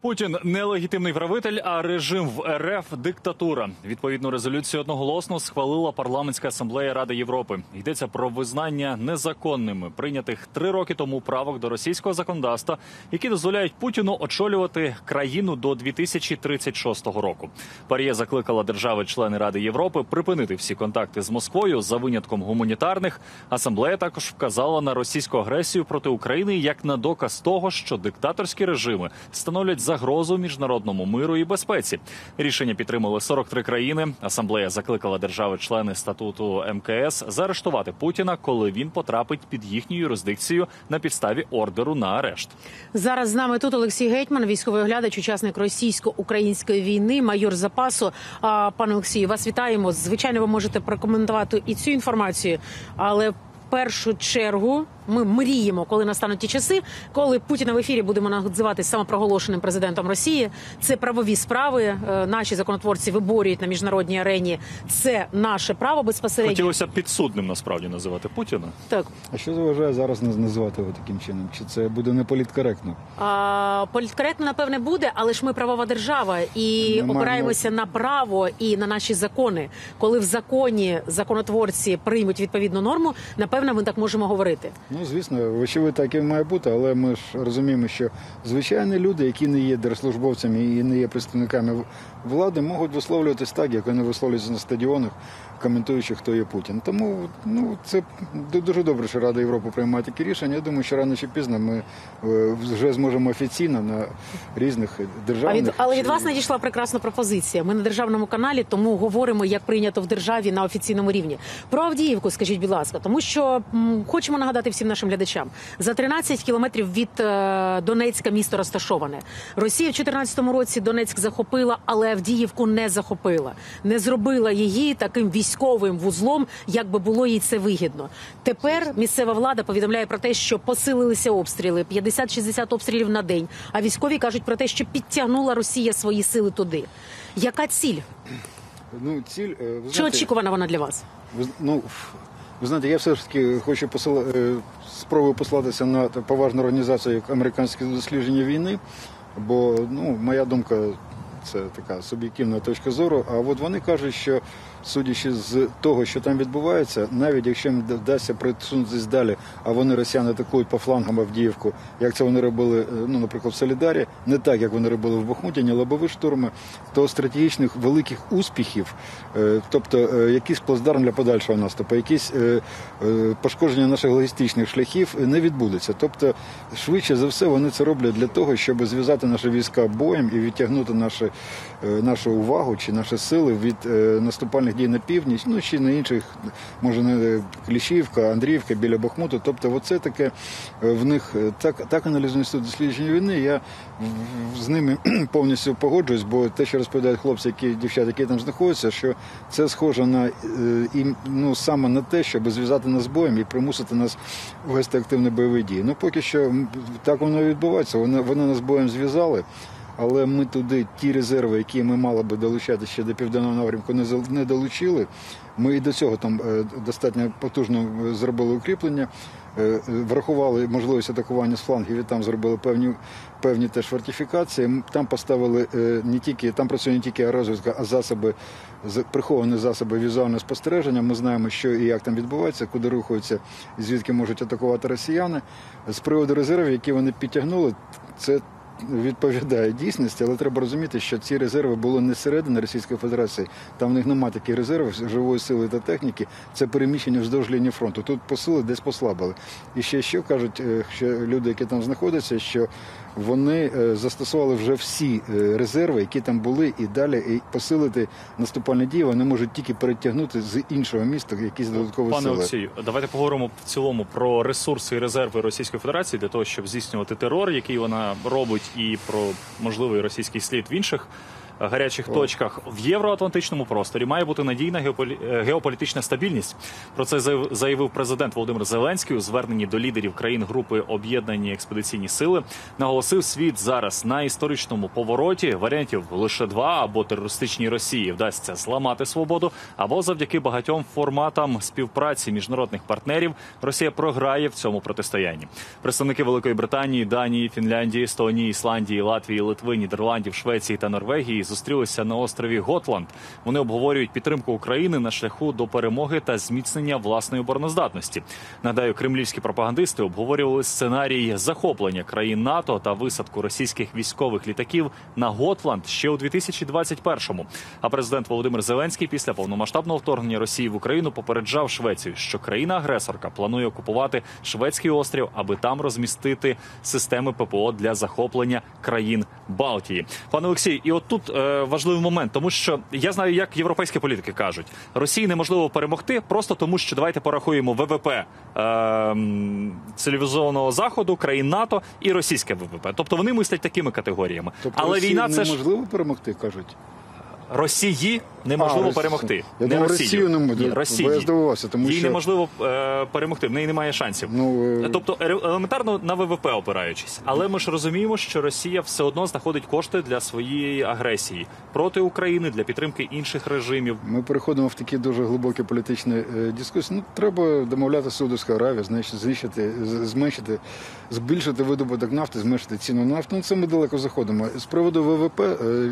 Путін – нелегітимний правитель, а режим в РФ – диктатура. Відповідну резолюцію одноголосно схвалила Парламентська асамблея Ради Європи. Йдеться про визнання незаконними прийнятих 3 роки тому правок до російського законодавства, які дозволяють Путіну очолювати країну до 2036 року. Пар'є закликала держави-члени Ради Європи припинити всі контакти з Москвою за винятком гуманітарних. Асамблея також вказала на російську агресію проти України як на доказ того, що диктаторські режими становлять загрозу міжнародному миру і безпеці. Рішення підтримали 43 країни. Асамблея закликала держави-члени статуту МКС заарештувати Путіна, коли він потрапить під їхню юрисдикцію на підставі ордеру на арешт. Зараз з нами тут Олексій Гетьман, військовий оглядач, учасник російсько-української війни, майор запасу. Пане Олексію, вас вітаємо. Звичайно, ви можете прокоментувати і цю інформацію, але в першу чергу ми мріємо, коли настануть ті часи, коли Путіна в ефірі будемо називати самопроголошеним президентом Росії. Це правові справи. Наші законотворці виборюють на міжнародній арені. Це наше право безпосередньо. Хотілося підсудним, насправді, називати Путіна. Так. А що заважає зараз називати його таким чином? Чи це буде не політкоректно? Політкоректно, напевне, буде, але ж ми правова держава і опираємося на право і на наші закони. Коли в законі законотворці приймуть відповідну норму, напевно, ми так можемо говорити. Ну, звісно, вочевидь так і має бути, але ми ж розуміємо, що звичайні люди, які не є держслужбовцями і не є представниками влади, можуть висловлюватись так, як вони висловлюються на стадіонах, коментуючи, хто є Путін. Тому це дуже добре, що Рада Європи приймає такі рішення. Я думаю, що рано чи пізно ми вже зможемо офіційно на різних державних... Але від вас надійшла прекрасна пропозиція. Ми на державному каналі, тому говоримо, як прийнято в державі на офіційному рівні. Про Авдіївку скажіть, будь ласка, тому що хочемо нагадати всім нашим глядачам. За 13 кілометрів від Донецька місто розташоване. Росія в 2014 році Донецьк захопила, але Авдіївку не захопила. Не зробила її таким військовим вузлом, як би було їй це вигідно. Тепер місцева влада повідомляє про те, що посилилися обстріли, 50-60 обстрілів на день, а військові кажуть про те, що підтягнула Росія свої сили туди. Яка ціль? Ціль, чи очікувана вона для вас? Ви знаєте, я все ж таки хочу спробую послатися на поважну організацію, як Американське дослідження війни, бо, моя думка, це така суб'єктивна точка зору, а от вони кажуть, що судячи з того, що там відбувається, навіть якщо їм вдасться присунутися далі, а вони, росіяни, атакують по флангам Авдіївку, як це вони робили, наприклад, в Солідарі, не так, як вони робили в Бахмуті, ні лобові штурми, то стратегічних великих успіхів, тобто якийсь плацдарм для подальшого наступу, якісь пошкодження наших логістичних шляхів не відбудеться. Тобто, швидше за все, вони це роблять для того, щоб зв'язати наші війська боєм і відтягнути нашу увагу чи наші сили від наступальних дій на північ, чи на інших, може, не Кліщівка, Андріївка, біля Бахмуту. Тобто, оце таке в них, так аналізує Інститут дослідження війни, я з ними повністю погоджуюсь, бо те, що розповідають хлопці, дівчата, які там знаходяться, що це схоже на, саме на те, щоб зв'язати нас з боєм і примусити нас вести активні бойові дії. Поки що так воно відбувається, вони нас з боєм зв'язали. Але ми туди ті резерви, які ми мали би долучати ще до південного напрямку, не долучили. Ми і до цього там достатньо потужно зробили укріплення, врахували можливість атакування з флангів і там зробили певні теж фортифікації. Там поставили там працює не тільки аеророзвідка, а приховані засоби візуального спостереження. Ми знаємо, що і як там відбувається, куди рухаються і звідки можуть атакувати росіяни. З приводу резервів, які вони підтягнули, це відповідає дійсності, але треба розуміти, що ці резерви були не зсередини Російської Федерації. Там в них немає таких резервів живої сили та техніки. Це переміщення вздовж лінії фронту. Тут посили десь послабили. І ще кажуть, що люди, які там знаходяться, що вони застосували вже всі резерви, які там були, і далі і посилити наступальні дії вони можуть тільки перетягнути з іншого міста якісь додаткові сили. Пане Олексію, давайте поговоримо в цілому про ресурси і резерви Російської Федерації для того, щоб здійснювати терор, який вона робить, і про можливий російський слід в інших гарячих точках. В євроатлантичному просторі має бути надійна геополітична стабільність. Про це заявив президент Володимир Зеленський у зверненні до лідерів країн групи «Об'єднані експедиційні сили». Наголосив, світ зараз на історичному повороті. Варіантів лише два: або терористичній Росії вдасться зламати свободу, або завдяки багатьом форматам співпраці міжнародних партнерів Росія програє в цьому протистоянні. Представники Великої Британії, Данії, Фінляндії, Естонії, Ісландії, Латвії, Литви, Нідерландів, Швеції та Норвегії зустрілися на острові Готланд. Вони обговорюють підтримку України на шляху до перемоги та зміцнення власної обороноздатності. Нагадаю, кремлівські пропагандисти обговорювали сценарій захоплення країн НАТО та висадку російських військових літаків на Готланд ще у 2021-му. А президент Володимир Зеленський після повномасштабного вторгнення Росії в Україну попереджав Швецію, що країна-агресорка планує окупувати шведський острів, аби там розмістити системи ППО для захоплення країн Балтії. Пане Олексій, і от тут важливий момент, тому що я знаю, як європейські політики кажуть, Росії неможливо перемогти просто тому, що давайте порахуємо ВВП цивілізованого Заходу, країн НАТО і російське ВВП. Тобто вони мислять такими категоріями. Тобто але Росію війна це ж неможливо перемогти, кажуть. Росії неможливо перемогти. Я не думаю, Росію. не Ні, можу. Росії. Я здивувався, тому Їй що... неможливо перемогти, в неї немає шансів. Тобто елементарно на ВВП опираючись. Але ми ж розуміємо, що Росія все одно знаходить кошти для своєї агресії проти України, для підтримки інших режимів. Ми переходимо в такі дуже глибокі політичні дискусії. Ну, треба домовляти Саудовську Аравію, зменшити, збільшити видобуток нафти, зменшити ціну нафти. Ну, це ми далеко заходимо. З приводу ВВП,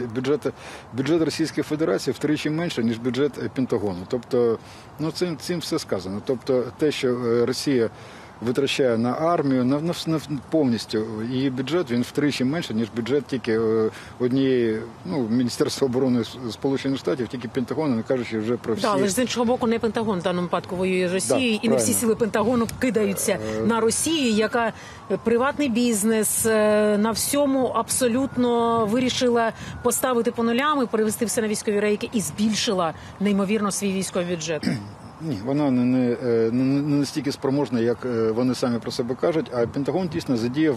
бюджет Російської Федерації втричі менше, ніж бюджет Пентагону. Тобто, ну, цим все сказано. Тобто, те, що Росія витрачає на армію, на повністю її бюджет, він втричі менше, ніж бюджет тільки однієї, Міністерства оборони Сполучених Штатів, тільки Пентагону, не кажучи вже про всі. Так, але ж з іншого боку, не Пентагон в даному випадку воює з Росією, і не всі сили Пентагону кидаються на Росію, яка приватний бізнес на всьому абсолютно вирішила поставити по нулям і перевести все на військові рейки і збільшила неймовірно свій військовий бюджет. Ні, вона не настільки спроможна, як вони самі про себе кажуть, а Пентагон дійсно задіяв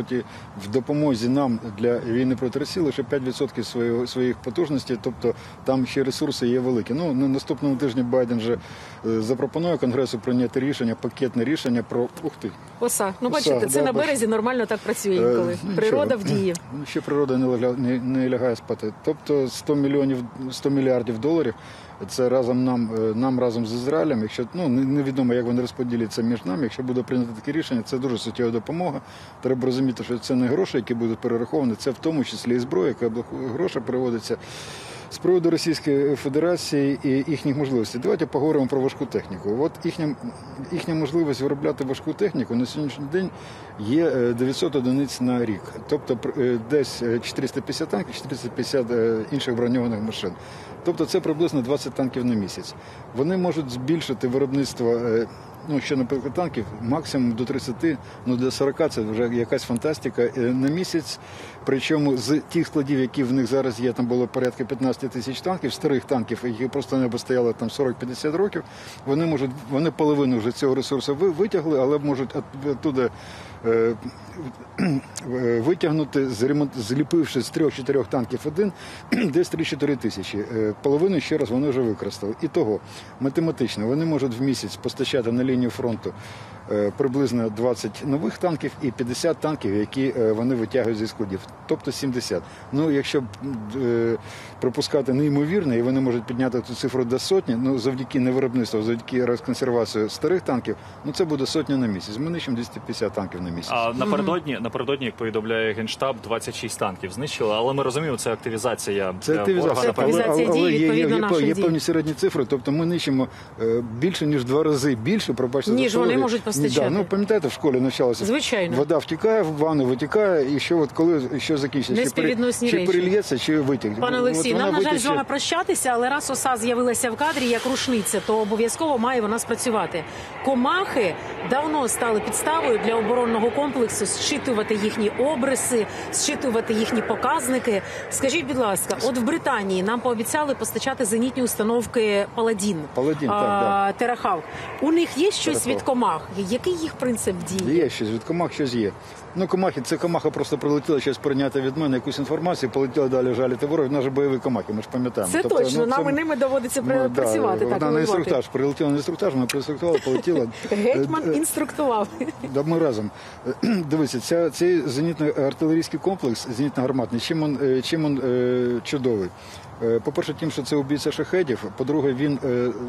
в допомозі нам для війни проти Росії лише 5% своїх потужностей, тобто там ще ресурси є великі. Ну, на наступному тижні Байден вже запропонує Конгресу прийняти рішення, пакетне рішення про... Оса. Ну, бачите, це на березі нормально так працює інколи. Природа в дії. Ще природа не лягає спати. Тобто 100 мільярдів доларів це нам разом з Ізраїлем. Якщо невідомо, як вони розподіляться між нами, якщо буде прийнято таке рішення, це дуже суттєва допомога. Треба розуміти, що це не гроші, які будуть перераховані, це в тому числі і зброя, яка гроші переводиться з приводу Російської Федерації і їхніх можливостей. Давайте поговоримо про важку техніку. От їхня можливість виробляти важку техніку на сьогоднішній день є 900 одиниць на рік. Тобто десь 450 танків, 450 інших броньованих машин. Тобто це приблизно 20 танків на місяць. Вони можуть збільшити виробництво, ще, наприклад, танків максимум до 30, до 40 це вже якась фантастика на місяць. Причому з тих складів, які в них зараз є, там було порядка 15 тисяч танків, старих танків, які просто небо стояли там 40-50 років, вони половину вже цього ресурсу витягли, але можуть оттуда витягнути, зліпивши з 3-4 танків один, десь 3-4 тисячі. Половину ще раз вони вже використали. І того, математично, вони можуть в місяць постачати на лінію фронту приблизно 20 нових танків і 50 танків, які вони витягують зі складів. Тобто 70. Якщо припускати неймовірно, і вони можуть підняти цю цифру до сотні, завдяки не виробництву, завдяки розконсервації старих танків, це буде сотня на місяць. Ми нищимо 250 танків на місяць. А напередодні, як повідомляє Генштаб, 26 танків знищили, але ми розуміємо, це активізація. Це активізація дій, відповідно, наших дій. Є певні середні цифри, тобто ми нищимо більше, ніж 2 рази більше, пробачте, ніж вони можуть постачати. Пам'ятаєте, в школі навчалося? Звичайно. Вода втікає, в ванну витікає, і коли закінчиться? Чи перельється, чи витягне? Пане Олексій, нам, на жаль, з вами прощатися, але раз оса з'явилася в кадрі як рушниця, то обов'язково має вона спрацювати. Комахи давно стали підставою для оборонного комплексу зчитувати їхні обриси, зчитувати їхні показники. Скажіть, будь ласка, от в Британії нам пообіцяли постачати зенітні установки «Паладін», «Терахав». У них є щось від комах? Який їх принцип дії? Є щось від комах, щось є. Ну, комахи, це комаха просто прилетіла щось прийняти від мене якусь інформацію, полетіла далі жаліти ворог. Вона ж бойові комахи, ми ж пам'ятаємо. Це точно, нам і ними доводиться працювати. Вона на інструктаж прилетіла на інструктаж, вона проінструктувала, полетіла. Гетьман інструктував. Да, ми разом. Дивіться, цей зенітно-артилерійський комплекс, зенітно-гарматний, чим він чудовий? По-перше, тим, що це убійця шахедів. По-друге, він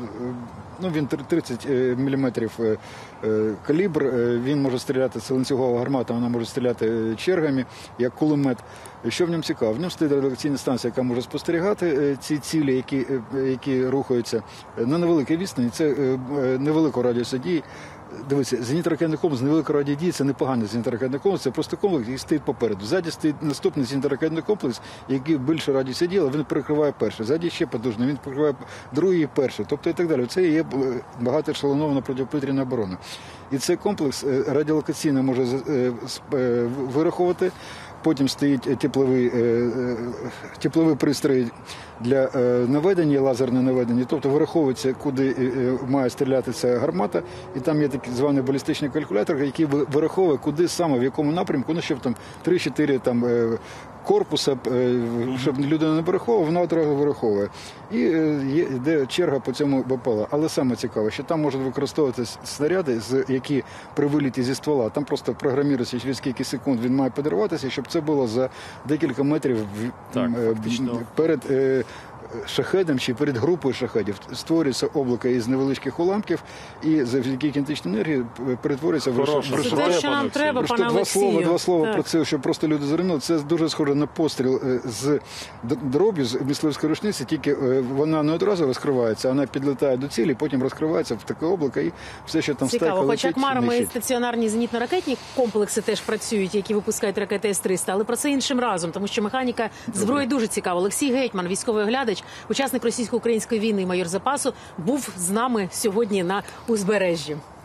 30 мм калібр, він може стріляти, це ланцюгова гармата, вона може стріляти чергами, як кулемет. Що в ньому цікаво? В ньому стоїть радіолокаційна станція, яка може спостерігати ці цілі, які рухаються на невеликій відстані. Це невеликого радіусу дії. Дивіться, зенітно-ракетний комплекс невеликої радіодії – це непоганий зенітно-ракетний комплекс, це просто комплекс, який стоїть попереду. Ззаді стоїть наступний зенітно-ракетний комплекс, який більше радіусу дії, але він перекриває перший. Ззаді ще потужний, він перекриває другий і перший, тобто і так далі. Це є багатоешелонована протиповітряна оборона. І цей комплекс радіолокаційно може вираховувати. Потім стоїть тепловий пристрій для наведення, лазерне наведення, тобто вираховується, куди має стріляти ця гармата, і там є такий званий балістичний калькулятор, який вираховує, куди саме, в якому напрямку, ну, щоб там 3-4 корпуса, щоб людина не вираховувала, вона одразу вираховує. І йде черга по цьому БПЛА. Але саме цікаве, що там можуть використовуватися снаряди, які при виліті зі ствола, там просто програмірується, через скільки секунд він має підриватися, щоб це було за декілька метрів перед шахедом чи перед групою шахедів. Створюється облако із невеличких уламків і завдяки кінетичній енергії перетворюється в Це те, що нам треба, пане Олексію. Два слова про це, щоб просто люди зрозуміли. Це дуже схоже на постріл з дроб'ю, з мисливської рушниці, тільки вона не одразу розкривається, вона підлітає до цілі, потім розкривається в таке облако і все, що там стайка летить, хоча хмарами і стаціонарні зенітно-ракетні комплекси теж працюють, які випускають ракети С-300, але про це іншим разом, тому що механіка зброї дуже цікава. Олексій Гетьман, військовий оглядач, учасник російсько-української війни, майор запасу, був з нами сьогодні на узбережжі.